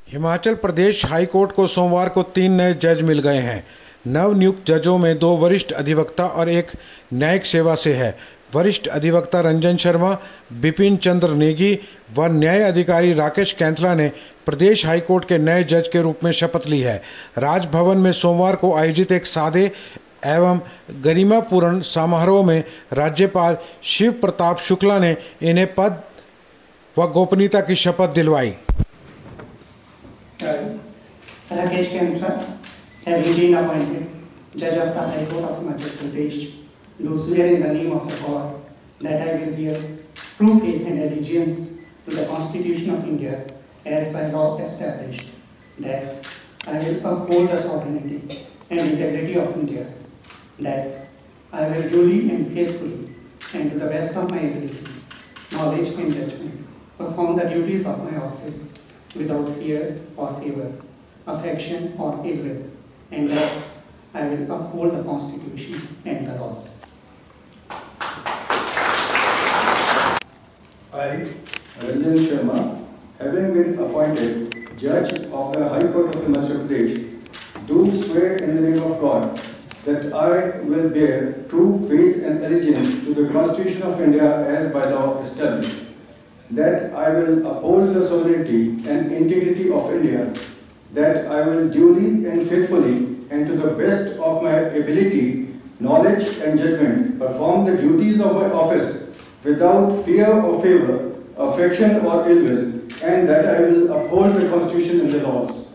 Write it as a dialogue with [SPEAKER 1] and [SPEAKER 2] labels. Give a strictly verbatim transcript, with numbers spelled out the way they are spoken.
[SPEAKER 1] Himachal Pradesh high court को सोमवार को तीन नए जज मिल गए हैं। नवनियुक्त जजों में दो वरिष्ठ अधिवक्ता और एक न्यायिक सेवा से है। वरिष्ठ अधिवक्ता रंजन शर्मा, बिपिन चंद्र नेगी व न्याय अधिकारी राकेश कैंथला ने प्रदेश हाईकोर्ट के नए जज के रूप में शपथ ली है। राजभवन में सोमवार को आयोजित एक सादे एवं गरिमापूर्ण समारोह में राज्यपाल शिव प्रताप शुक्ला ने इन्हें पद व गोपनीयता की शपथ दिलवाई।
[SPEAKER 2] Rakesh Kendra, having been appointed Judge of the High Court of Himachal Pradesh, do swear in the name of the God that I will bear true faith and allegiance to the Constitution of India as by law established, that I will uphold the sovereignty and integrity of India, that I will duly and faithfully and to the best of my ability, knowledge and judgment, perform the duties of my office without fear or favor, affection or ill will, and that I will uphold the Constitution and the laws.
[SPEAKER 3] I, Ranjan Sharma, having been appointed Judge of the High Court of Himachal Pradesh, do swear in the name of God that I will bear true faith and allegiance to the Constitution of India as by law established, that I will uphold the sovereignty and integrity of India, that I will duly and faithfully and to the best of my ability, knowledge and judgment perform the duties of my office without fear or favor, affection or ill will, and that I will uphold the Constitution and the laws.